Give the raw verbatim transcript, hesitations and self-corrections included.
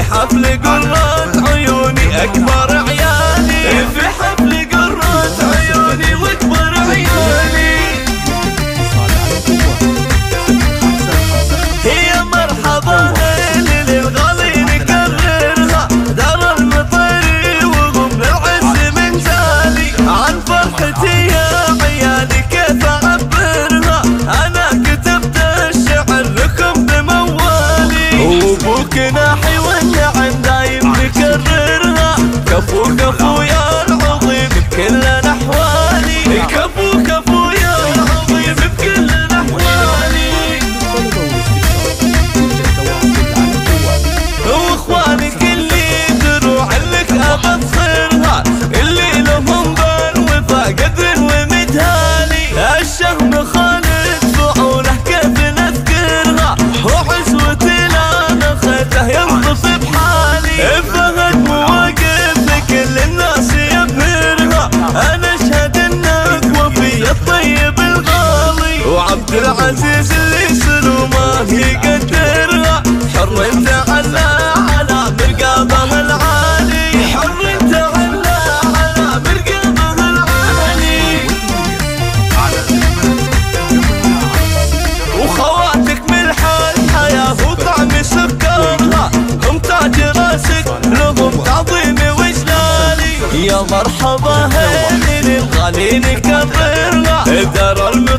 حفل قرة عيوني أكبر عيالي، في حفل قرة عيوني وأكبر عيالي. هي مرحبا للغالي نكررها، دار المطر وهم العز من زالي. عن فرحتي يا عيالي كيف أعبرها، أنا كتبت الشعر لكم بموالي. وابوك ناحي والنعم دايم نكررها، كفو كفو يا العظيم بكل الأحوالي، كفو كفو يا العظيم بكل الأحوالي. واخوانك اللي دروع لك ابى تصيرها، اللي لهم بالوفا قدر ومتهاني. الشهم خالد فعوله كيف نذكرها، وعزوتي لا نخته ينطف بحالي. فهد مواقف لكل الناس يبهرها، انا اشهد انك وفي الطيب الغالي. وعبد العزيز اللي سلومه يقدرها، حر انت على على مرقابه العالي، حر انت على على مرقابه العالي. وخواتك ملح الحياه وطعم سكرها، هم تاج راسك لهم تعظيم وجلالي. يا مرحبا هين للغالي نكررها، دار